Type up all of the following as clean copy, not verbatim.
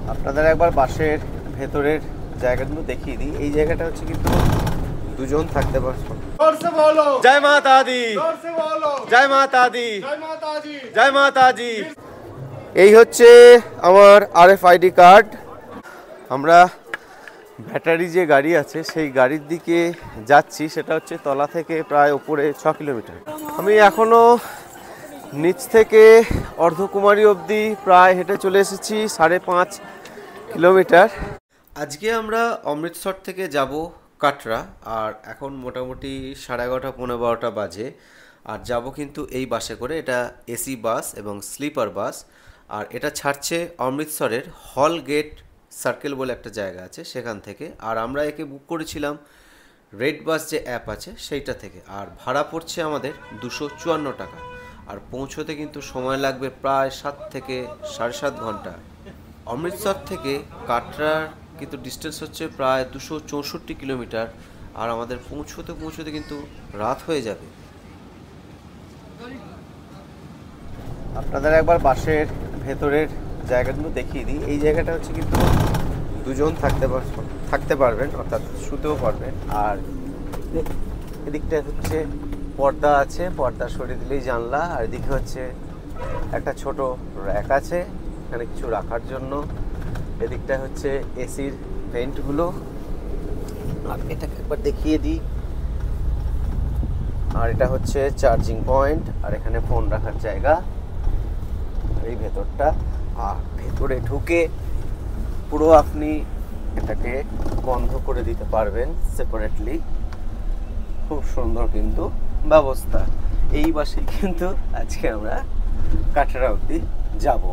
আপনাদের একবার বাসের ভেতরের জায়গাগুলো দেখিয়ে দিই। এই জায়গাটা হচ্ছে কিন্তু দুজন থাকতে পারছো। জয় মাতা দি, জয় মাতা দি, জয় মাতা দি। এই হচ্ছে আমার RFID কার্ড। আমরা ব্যাটারি যে গাড়ি আছে সেই গাড়ির দিকে যাচ্ছি, সেটা হচ্ছে তলা থেকে প্রায় উপরে 6 কিলোমিটার। আমি এখনো নিচ থেকে অর্ধকুমারী অবধি প্রায় হেঁটে চলে এসেছি 5.5 কিলোমিটার। আজকে আমরা অমৃতসর থেকে যাব কাটরা, আর এখন মোটামুটি 11:30 পৌনে 12টা বাজে। আর যাব কিন্তু এই বাসে করে, এটা এসি বাস এবং স্লিপার বাস। আর এটা ছাড়ছে অমৃতসরের হল গেট সার্কেল বলে একটা জায়গা আছে সেখান থেকে। আর আমরা একে বুক করেছিলাম রেড বাস যে অ্যাপ আছে সেইটা থেকে। আর ভাড়া পড়ছে আমাদের 254 টাকা। আর পৌঁছতে কিন্তু সময় লাগবে প্রায় 7 থেকে 7.5 ঘন্টা। অমৃতসর থেকে কাটরার কিন্তু ডিস্টেন্স হচ্ছে প্রায় 264 কিলোমিটার। আর আমাদের পৌঁছতে কিন্তু রাত হয়ে যাবে। আপনাদের একবার বাসের ভেতরের জায়গাগুলো দেখিয়ে দিই। এই জায়গাটা হচ্ছে কিন্তু দুজন থাকতে পারবেন, অর্থাৎ শুতেও পারবেন। আর এদিকটা হচ্ছে পর্দা আছে, পর্দা সরিয়ে দিলেই জানলা। আর এদিকে হচ্ছে একটা ছোট র্যাক আছে এখানে কিছু রাখার জন্য। এদিকটা হচ্ছে এসির ভেন্টগুলো। আর এটাকে একবার দেখিয়ে দিই। আর এটা হচ্ছে চার্জিং পয়েন্ট, আর এখানে ফোন রাখার জায়গা এই ভেতরটা। আর ভেতরে ঢুকে পুরো আপনি এটাকে বন্ধ করে দিতে পারবেন সেপারেটলি। খুব সুন্দর কিন্তু ব্যবস্থা। এই বাসে কিন্তু আজকে আমরা কাটরা অবধি যাব।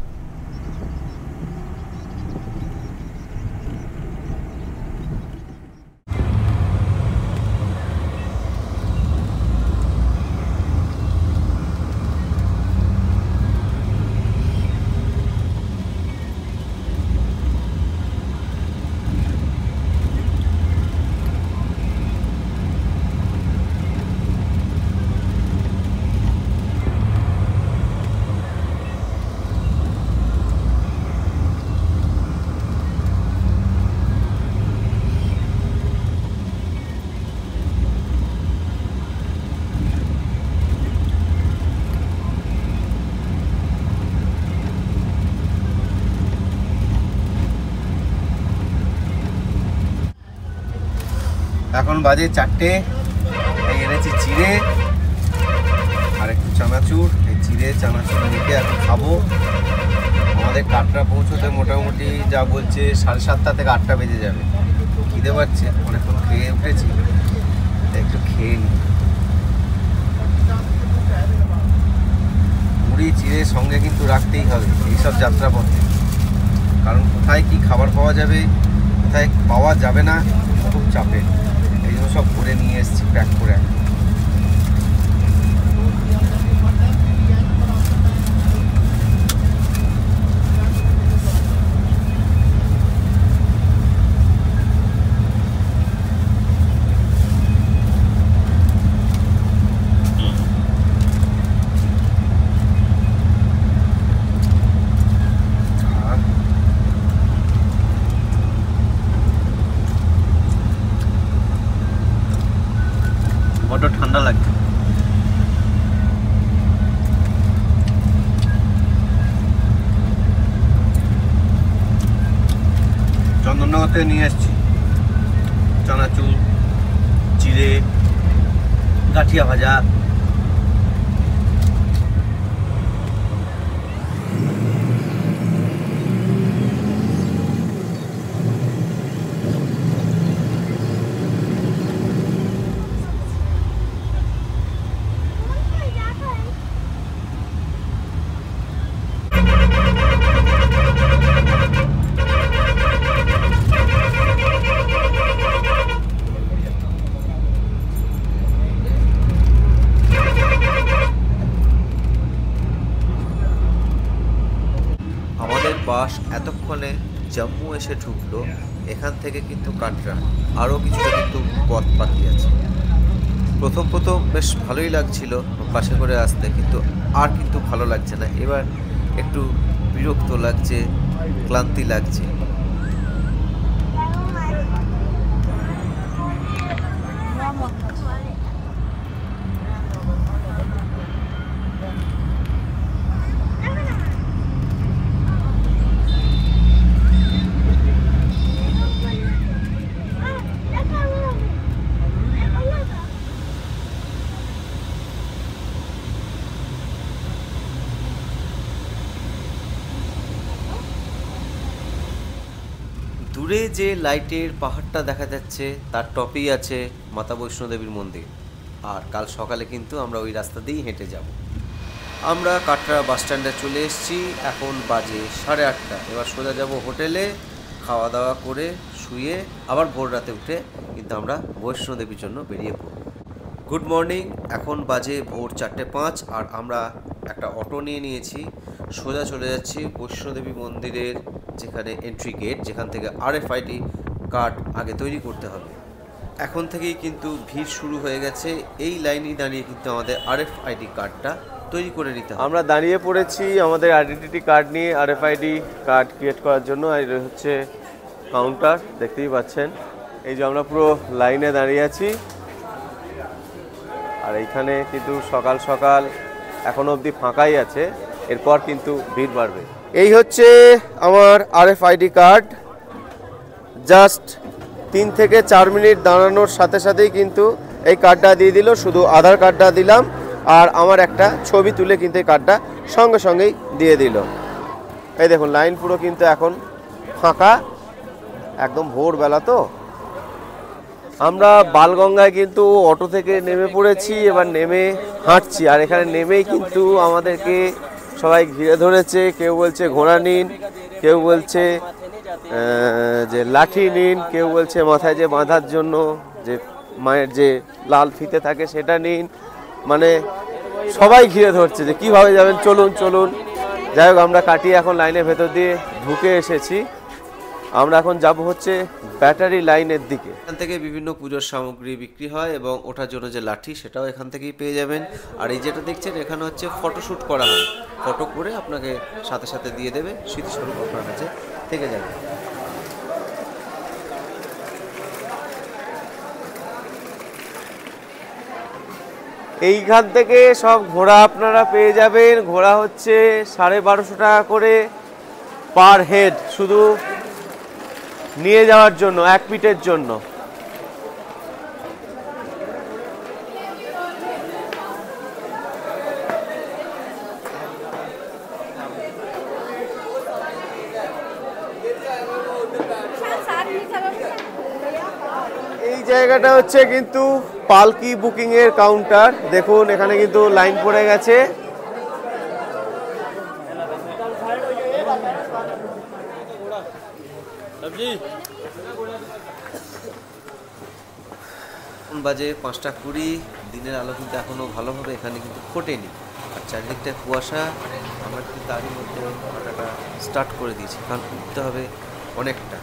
এখন বাজে 4টে। এনেছি চিড়ে আর একটু চানাচুর। এই চিড়ে চানাচুর মেখে এখন খাবো। আমাদের কাটরা পৌঁছতে মোটামুটি যা বলছে 7:30 থেকে 8টা বেজে যাবে। খিদে পাচ্ছে, অনেকক্ষণ খেয়ে উঠেছি, একটু খেয়ে নিই। মুড়ি চিড়ে সঙ্গে কিন্তু রাখতেই হবে এইসব যাত্রাপথে, কারণ কোথায় কি খাবার পাওয়া যাবে কোথায় পাওয়া যাবে না খুব চাপে। এই জন্য সব করে নিয়ে এসেছি প্যাক করে। বড্ড ঠান্ডা লাগছে। চন্দননগর থেকে নিয়ে এসেছি চানাচুর, চিড়ে, গাঠিয়া ভাজা। বাস এতক্ষণে জম্মু এসে ঢুকলো। এখান থেকে কিন্তু কাটরা আরও কিছুটা কিন্তু পথ বাকি আছে। প্রথম বেশ ভালোই লাগছিল বাসে করে আসতে, কিন্তু আর কিন্তু ভালো লাগছে না। এবার একটু বিরক্ত লাগছে, ক্লান্তি লাগছে। দূরে যে লাইটের পাহাড়টা দেখা যাচ্ছে তার টপেই আছে মাতা বৈষ্ণোদেবীর মন্দির। আর কাল সকালে কিন্তু আমরা ওই রাস্তা দিয়েই হেঁটে যাব। আমরা কাটরা বাস স্ট্যান্ডে চলে এসেছি, এখন বাজে 8:30। এবার সোজা যাব হোটেলে, খাওয়া দাওয়া করে শুয়ে আবার ভোর রাতে উঠে কিন্তু আমরা বৈষ্ণোদেবীর জন্য বেরিয়ে পড়ব। গুড মর্নিং, এখন বাজে ভোর 4:05 আর আমরা একটা অটো নিয়ে নিয়েছি। সোজা চলে যাচ্ছি বৈষ্ণোদেবী মন্দিরের যেখানে এন্ট্রি গেট, যেখান থেকে RFID কার্ড আগে তৈরি করতে হবে। এখন থেকেই কিন্তু ভিড় শুরু হয়ে গেছে। এই লাইনেই দাঁড়িয়ে কিন্তু আমাদের RFID কার্ডটা তৈরি করে নিতে হবে। আমরা দাঁড়িয়ে পড়েছি আমাদের আইডেন্টিটি কার্ড নিয়ে RFID কার্ড ক্রিয়েট করার জন্য। আর হচ্ছে কাউন্টার, দেখতেই পাচ্ছেন। এই যে আমরা পুরো লাইনে দাঁড়িয়ে আছি। আর এইখানে কিন্তু সকাল সকাল এখনো অবধি ফাঁকাই আছে, এরপর কিন্তু ভিড় বাড়বে। এই হচ্ছে আমার RFID কার্ড। জাস্ট 3 থেকে 4 মিনিট দাঁড়ানোর সাথে সাথেই কিন্তু এই কার্ডটা দিয়ে দিল। শুধু আধার কার্ডটা দিলাম আর আমার একটা ছবি তুলে কিন্তু এই কার্ডটা সঙ্গে সঙ্গেই দিয়ে দিল। এই দেখুন লাইন পুরো কিন্তু এখন ফাঁকা, একদম ভোরবেলা তো। আমরা বালগঙ্গায় কিন্তু অটো থেকে নেমে পড়েছি, এবার নেমে হাঁটছি। আর এখানে নেমেই কিন্তু আমাদেরকে সবাই ঘিরে ধরেছে। কেউ বলছে ঘোড়া নিন, কেউ বলছে যে লাঠি নিন, কেউ বলছে মাথায় যে বাঁধার জন্য যে মায়ের যে লাল ফিতে থাকে সেটা নিন। মানে সবাই ঘিরে ধরছে যে কীভাবে যাবেন, চলুন চলুন। যাই হোক, আমরা কাটিয়ে এখন লাইনের ভেতর দিয়ে ঢুকে এসেছি। আমরা এখন যাব হচ্ছে ব্যাটারি লাইনের দিকে। এখান থেকে বিভিন্ন পুজোর সামগ্রী বিক্রি হয় এবং ওঠার জন্য যে লাঠি সেটাও এখান থেকেই পেয়ে যাবেন। আর এই যেটা দেখছেন এখানে হচ্ছে ফটোশ্যুট করা হয়, ফটো করে আপনাকে সাথে সাথে দিয়ে দেবে, স্মৃতিস্বরূপ আপনার কাছে থেকে যাবে। এইখান থেকে সব ঘোড়া আপনারা পেয়ে যাবেন। ঘোড়া হচ্ছে 1250 টাকা করে পার হেড, শুধু নিয়ে যাওয়ার জন্য, 1 পিঠের জন্য। এই জায়গাটা হচ্ছে কিন্তু পালকি বুকিং এর কাউন্টার। দেখুন এখানে কিন্তু লাইন পড়ে গেছে। বাজে 5:20। দিনের আলো কিন্তু এখনো ভালোভাবে এখানে কিন্তু ফোটেনি, আর চারিদিকটায় কুয়াশা। আমরা কিন্তু তারই মধ্যে হাঁটাটা স্টার্ট করে দিয়েছি, কারণ উঠতে হবে অনেকটা।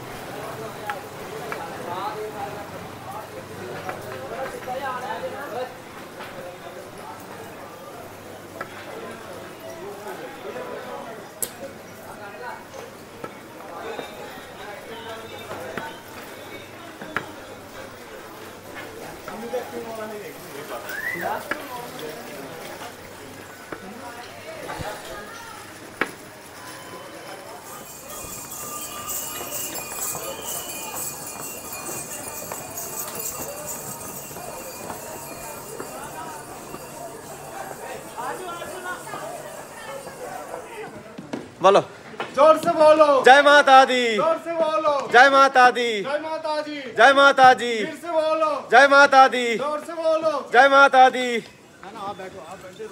बोलो, जोर से बोलो, जय माता दी, जोर से बोलो, जय माता दी, जय माता जी, जय माता दी, फिर से बोलो, जय माता दी, जोर से बोलो, जय माता दी। आप बैठो, आप बैठे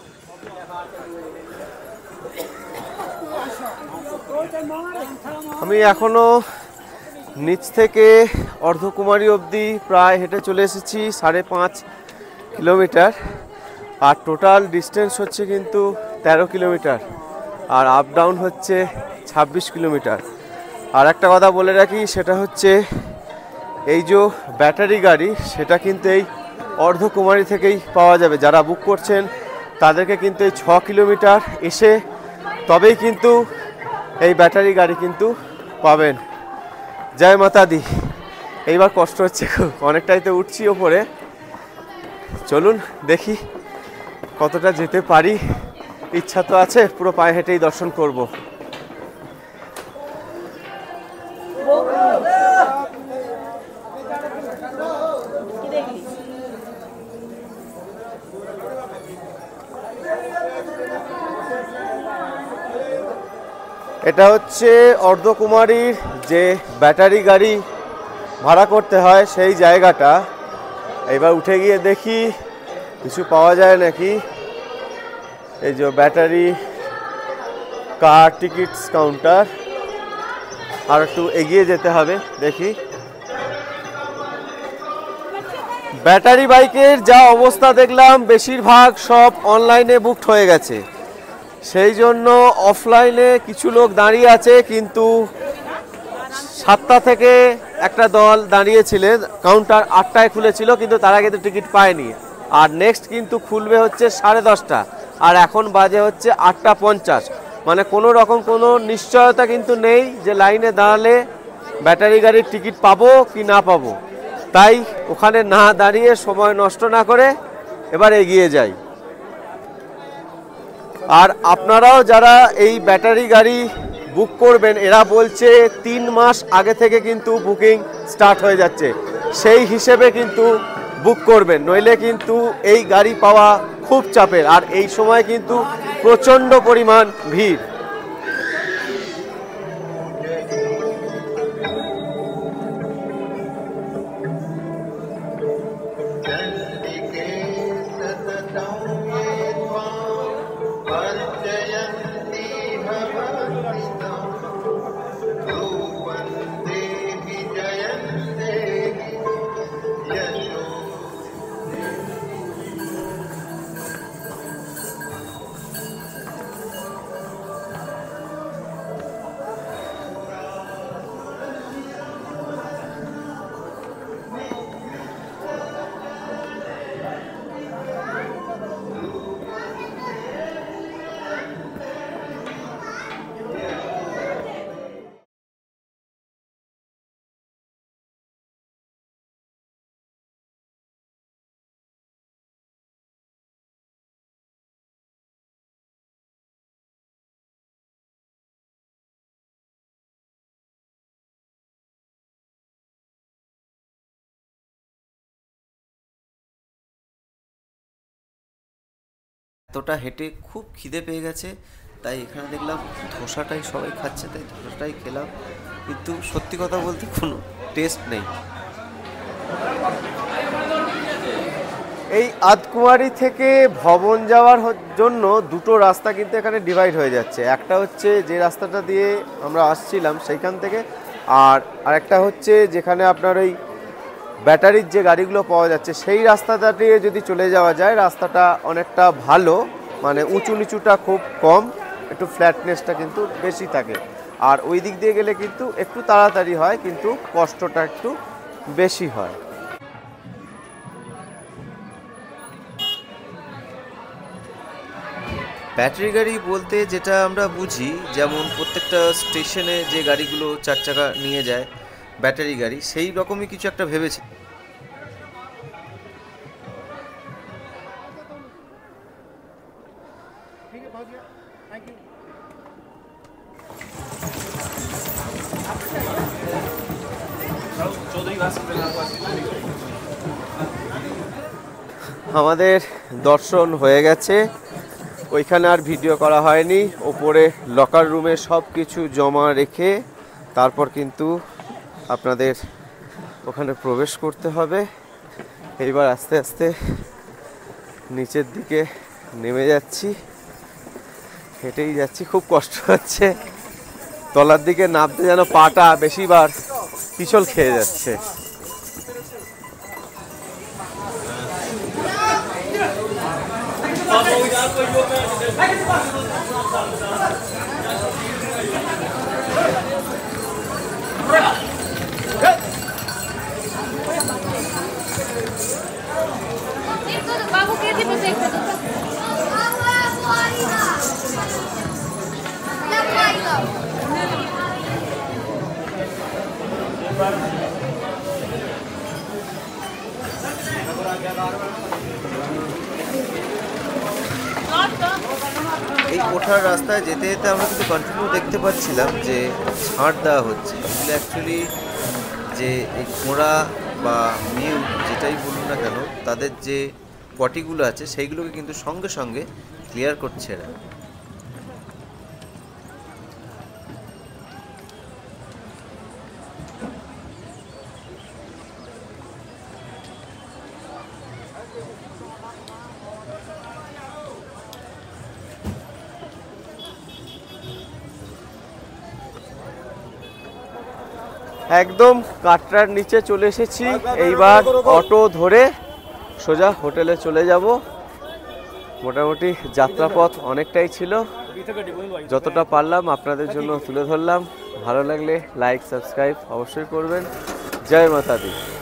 আমি এখনো নিচ থেকে অর্ধকুমারী অবধি প্রায় হেঁটে চলে এসেছি 5.5 কিলোমিটার। আর টোটাল ডিস্টেন্স হচ্ছে কিন্তু 13 কিলোমিটার, আর আপ ডাউন হচ্ছে 26 কিলোমিটার। আর একটা কথা বলে রাখি, সেটা হচ্ছে এই যে ব্যাটারি গাড়ি সেটা কিন্তু এই অর্ধকুমারী থেকেই পাওয়া যাবে। যারা বুক করছেন তাদেরকে কিন্তু এই 6 কিলোমিটার এসে তবেই কিন্তু এই ব্যাটারি গাড়ি কিন্তু পাবেন। জয় মাতা দি। এইবার কষ্ট হচ্ছে খুব, অনেকটাই তো উঠছি ওপরে। চলুন দেখি কতটা যেতে পারি, ইচ্ছা তো আছে পুরো পায়ে হেঁটেই দর্শন করব। এটা হচ্ছে অর্ধকুমারীর যে ব্যাটারি গাড়ি ভাড়া করতে হয় সেই জায়গাটা। এবার উঠে গিয়ে দেখি কিছু পাওয়া যায় নাকি। এই যে ব্যাটারি কার টিকিটস কাউন্টার, আর একটু এগিয়ে যেতে হবে, দেখি। ব্যাটারি বাইকের যা অবস্থা দেখলাম বেশিরভাগ সব অনলাইনে বুকড হয়ে গেছে, সেই জন্য অফলাইনে কিছু লোক দাঁড়িয়ে আছে। কিন্তু 7টা থেকে একটা দল দাঁড়িয়েছিলেন, কাউন্টার 8টায় খুলেছিল কিন্তু তারা কিন্তু টিকিট পায়নি। আর নেক্সট কিন্তু খুলবে হচ্ছে 10:30, আর এখন বাজে হচ্ছে 8:50। মানে কোনো রকম কোনো নিশ্চয়তা কিন্তু নেই যে লাইনে দাঁড়ালে ব্যাটারি গাড়ির টিকিট পাবো কি না পাবো। তাই ওখানে না দাঁড়িয়ে সময় নষ্ট না করে এবার এগিয়ে যাই। আর আপনারাও যারা এই ব্যাটারি গাড়ি বুক করবেন, এরা বলছে 3 মাস আগে থেকে কিন্তু বুকিং স্টার্ট হয়ে যাচ্ছে, সেই হিসেবে কিন্তু বুক করবেন, নইলে কিন্তু এই গাড়ি পাওয়া খুব চাপের। আর এই সময় কিন্তু প্রচণ্ড পরিমাণ ভিড়। এতটা হেঁটে খুব খিদে পেয়ে গেছে, তাই এখানে দেখলাম ধোসাটাই সবাই খাচ্ছে, তাই ধোসাটাই খেলাম। কিন্তু সত্যি কথা বলতে কোনো টেস্ট নেই। এই আধকুমারী থেকে ভবন যাওয়ার জন্য দুটো রাস্তা কিন্তু এখানে ডিভাইড হয়ে যাচ্ছে। একটা হচ্ছে যে রাস্তাটা দিয়ে আমরা আসছিলাম সেইখান থেকে, আর আরেকটা হচ্ছে যেখানে আপনার ওই ব্যাটারির যে গাড়িগুলো পাওয়া যাচ্ছে সেই রাস্তাটা দিয়ে যদি চলে যাওয়া যায়, রাস্তাটা অনেকটা ভালো, মানে উঁচু নিচুটা খুব কম, একটু ফ্ল্যাটনেসটা কিন্তু বেশি থাকে। আর ওই দিক দিয়ে গেলে কিন্তু একটু তাড়াতাড়ি হয়, কিন্তু কষ্টটা একটু বেশি হয়। ব্যাটারি গাড়ি বলতে যেটা আমরা বুঝি, যেমন প্রত্যেকটা স্টেশনে যে গাড়িগুলো 4 চাকা নিয়ে যায় ব্যাটারি গাড়ি, সেই রকমই কিছু একটা ভেবেছি। আমাদের দর্শন হয়ে গেছে, ওইখানে আর ভিডিও করা হয়নি। ওপরে লকার রুমে সব কিছু জমা রেখে তারপর কিন্তু আপনাদের ওখানে প্রবেশ করতে হবে। এইবার আস্তে আস্তে নিচের দিকে নেমে যাচ্ছি, হেঁটেই যাচ্ছি, খুব কষ্ট হচ্ছে। তলার দিকে নামতে যেন পাটা বেশিবার পিছল খেয়ে যাচ্ছে। এই ওঠার রাস্তায় যেতে যেতে আমরা কিন্তু কন্টিনিউ দেখতে পাচ্ছিলাম যে ছাড় দেওয়া হচ্ছে। এগুলো অ্যাকচুয়ালি যে এই ঘোড়া বা মিউ যেটাই বলুন না কেন, তাদের যে পটিগুলো আছে সেইগুলোকে কিন্তু সঙ্গে সঙ্গে ক্লিয়ার করছে এরা। একদম কাটরার নিচে চলে এসেছি। এইবার অটো ধরে সোজা হোটেলে চলে যাব। মোটামুটি যাত্রাপথ অনেকটাই ছিল, যতটা পারলাম আপনাদের জন্য তুলে ধরলাম। ভালো লাগলে লাইক সাবস্ক্রাইব অবশ্যই করবেন। জয় মাতা দি।